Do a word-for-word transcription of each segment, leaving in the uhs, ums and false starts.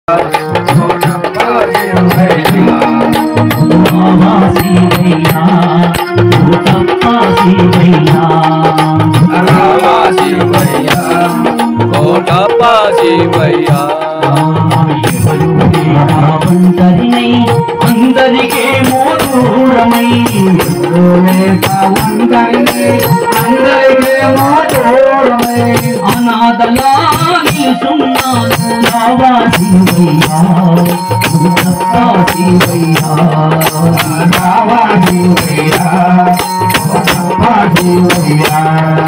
కోటప్ప శివయ్య అందరికే మోదూరమై అందరికే మోదూరమై అనాథలా నిలుచున్నాను రావా శివయ్యా శివయ్యా రావా శివయ్యా శివయ్యా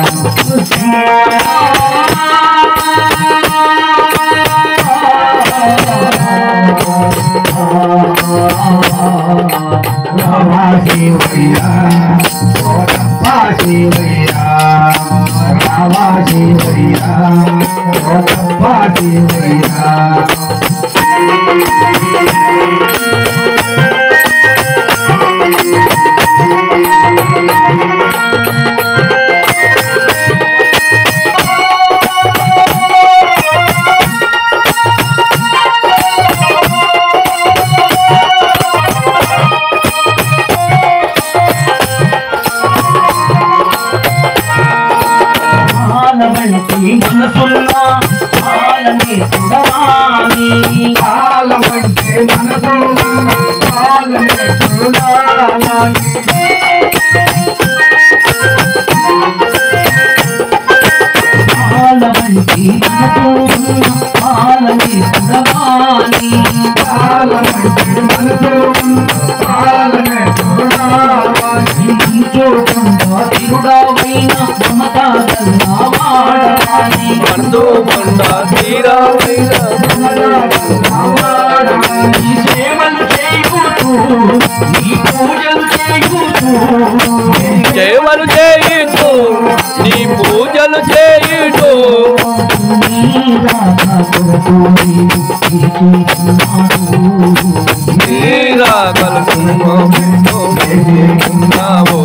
రావా శివయ్యా కోటప్ప శివయ్యా రావా శివయ్యా కోటప్ప శివయ్యా మనసున్నా కాలమే చూడాలి కాలమంటే మనసున్నా కాలమే చూడాలి కాలమంటే మనసున్నా కాలమే చూడాలి కాలమంటే మనసున్నా కాలమే చూడాలి చూడకుండా తిరుడావైన మమతా మనతో కొండ తీరావైన సేవలు చేయుతూ నీ పూజలు చేయుతూ సేవలు చేయుతూ నీ పూజలు చేయుతూ నీరా కలుసుకున్నావు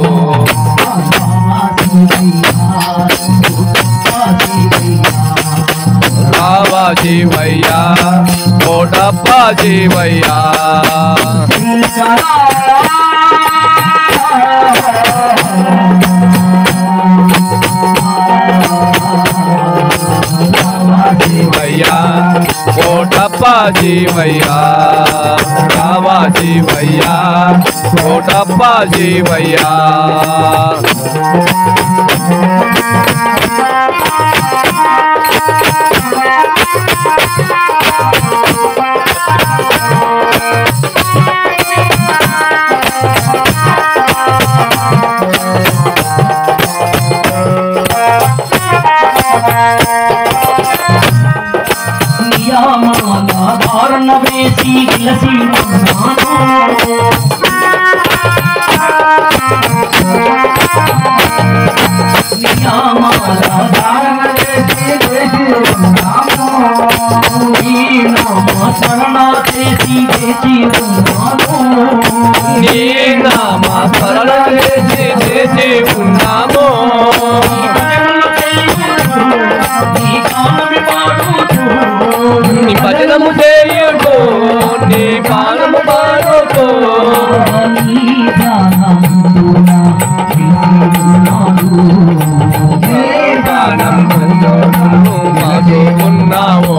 రావా శివయ్యా కోటప్ప శివయ్యా శివయ్యా కోటప్ప శివయ్యా రావా శివయ్యా కోటప్ప శివయ్యా ధారణ వేసి గిలసి నియామాల ధారణ వేసి శరణ చేసి చేసి ఉన్నాను నీ నామ స్మరణ చేసి చేసి ఉన్నాము నీ భజనము చేయుటూ నీ పానము పాడుతూ మాతో ఉన్నావు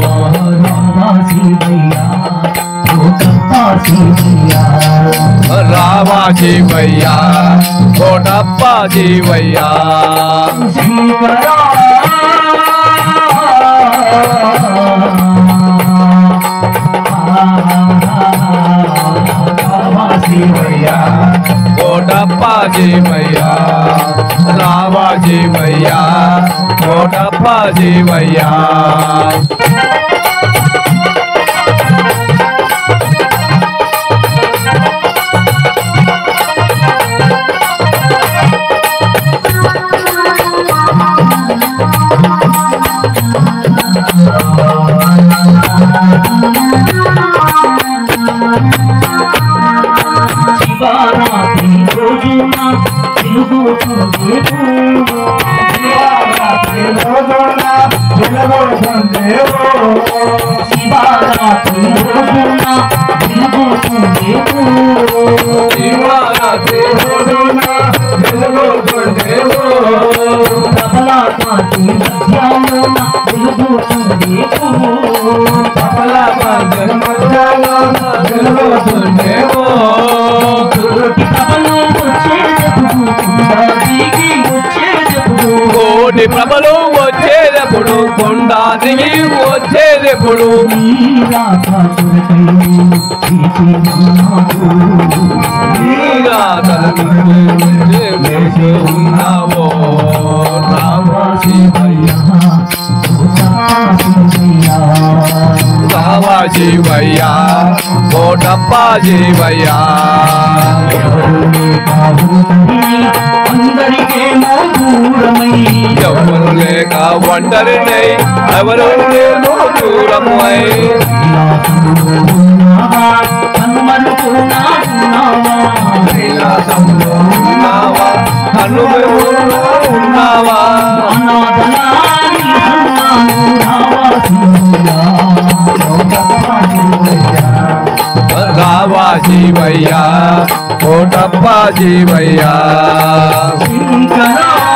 రావా శివయ్యా కోటప్ప శివయ్యా శివయ్యా కోటప్ప శివయ్యా రావా శివయ్యా కోటప్ప శివయ్యా శివరాత్రి రోజున తిరుగుతుంది శివరాత్రి రోజున తిరుగుతుంది శివరాత్రి రోజున వెలుగుతుండేవు శివరాత్రి రోజున వెలుగుతుండేవు తబలాపాటి మధ్యాహ్నం వెలుగుతుండేవు తబలాపాటి మధ్యాహ్నం వెలుగుతుండేవు కోటి తబలు వచ్చేటప్పుడు కుండ దిగి వచ్చేటప్పుడు కోటి ప్రభలు వచ్చేటప్పుడు కొండ దిగి వచ్చేటప్పుడు ఉన్నావో రావా శివయ్య రావా శివయ్య కోటప్ప శివయ్య అందరికేమో దూరమై ఎవరు లేక ఒంటరినై ఎవరు లేను దూరమై కైలాసంలో ఉన్నావా కనుమూలో ఉన్నావా రావా శివయ్య కోటప్ప శివయ్య శంకరా